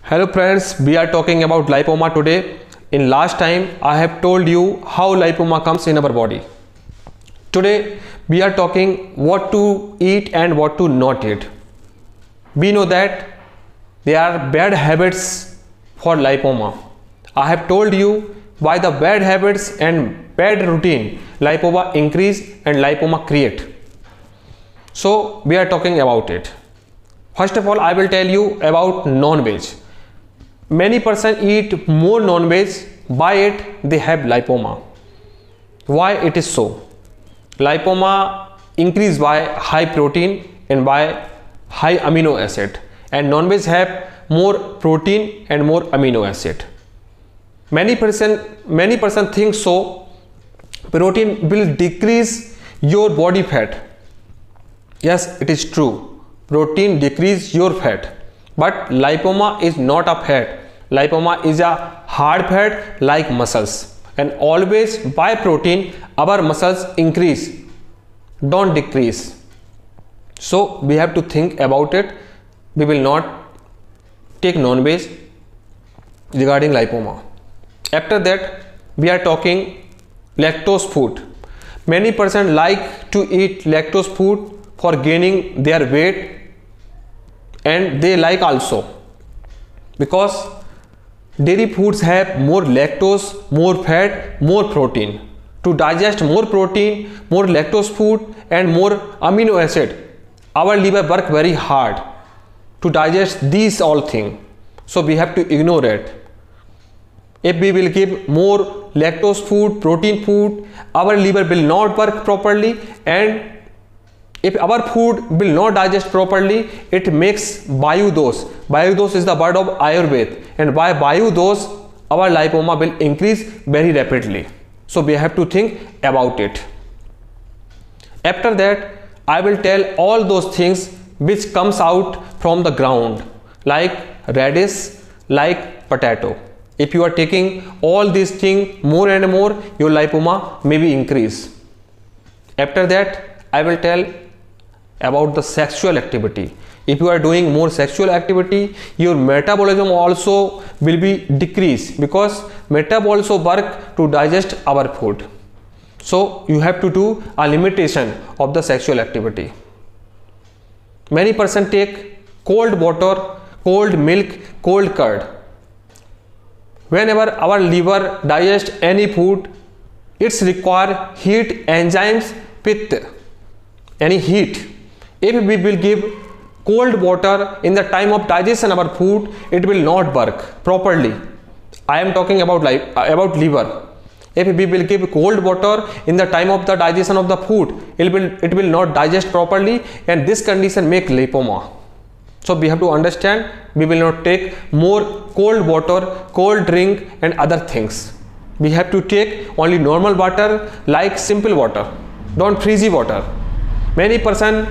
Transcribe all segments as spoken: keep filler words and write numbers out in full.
Hello friends, we are talking about lipoma today. In last time I have told you how lipoma comes in our body. Today we are talking what to eat and what to not eat. We know that there are bad habits for lipoma. I have told you why the bad habits and bad routine lipoma increase and lipoma create. So we are talking about it. First of all, I will tell you about non-veg. Many persons eat more non-veg, by it they have lipoma. Why it is so? Lipoma increase by high protein and by high amino acid, and non-veg have more protein and more amino acid. Many person many person think so. Protein will decrease your body fat. Yes, it is true. Protein decrease your fat. But lipoma is not a fat. Lipoma is a hard fat like muscles. And always by protein our muscles increase, don't decrease. So we have to think about it. We will not take non-veg regarding lipoma. After that we are talking lactose food. Many persons like to eat lactose food for gaining their weight, and they like also because dairy foods have more lactose, more fat, more protein. To digest more protein, more lactose food and more amino acid, our liver work very hard to digest these all things. So we have to ignore it. If we will give more lactose food, protein food, our liver will not work properly, and if our food will not digest properly, it makes vayu dos. Vayu dos is the word of Ayurveda, and by vayu dos our lipoma will increase very rapidly. So we have to think about it. After that I will tell all those things which comes out from the ground, like radish, like potato. If you are taking all these things more and more, your lipoma may be increase. After that I will tell about the sexual activity. If you are doing more sexual activity, your metabolism also will be decreased, because metabolism also work to digest our food. So you have to do a limitation of the sexual activity. Many persons take cold water, cold milk, cold curd. Whenever our liver digests any food, it's require heat, enzymes, pitta, any heat. If we will give cold water in the time of digestion of our food, it will not work properly. I am talking about life, about liver. If we will give cold water in the time of the digestion of the food, it will it will not digest properly, and this condition make lipoma. So we have to understand, we will not take more cold water, cold drink and other things. We have to take only normal water, like simple water, don't freezy water. Many person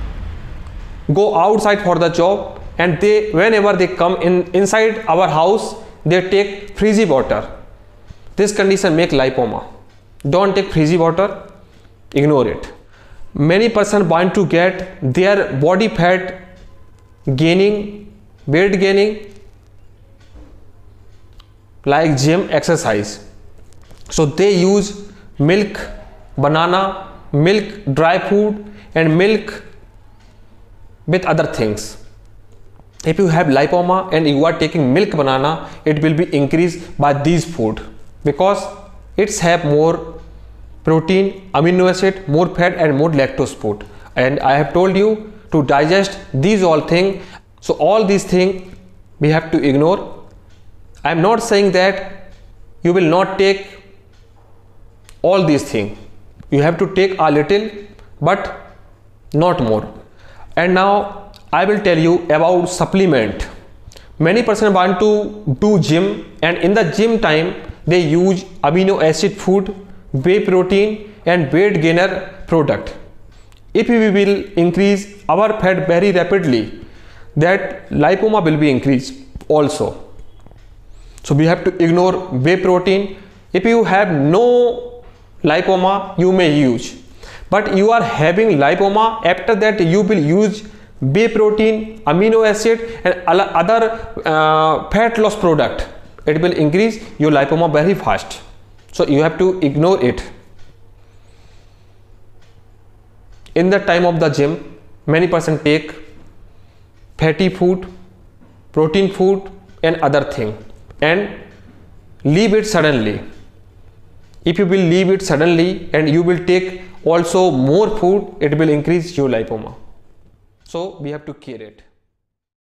go outside for the job, and they whenever they come in inside our house, they take freezy water. This condition make lipoma. Don't take freezy water, ignore it. Many person want to get their body fat gaining, weight gaining, like gym exercise. So they use milk, banana, milk, dry food and milk with other things. If you have lipoma and you are taking milk banana, it will be increased by these food, because it's have more protein, amino acid, more fat and more lactose food. And I have told you to digest these all things. So all these things we have to ignore. I am not saying that you will not take all these things. You have to take a little, but not more. And now I will tell you about supplement. Many persons want to do gym, and in the gym time they use amino acid food, whey protein and weight gainer product. If we will increase our fat very rapidly, that lipoma will be increased also. So we have to ignore whey protein. If you have no lipoma, you may use, but you are having lipoma, after that you will use whey protein, amino acid and other uh, fat loss product, it will increase your lipoma very fast. So you have to ignore it. In the time of the gym, many person take fatty food, protein food and other thing and leave it suddenly. If you will leave it suddenly and you will take also more food, it will increase your lipoma. So we have to care it.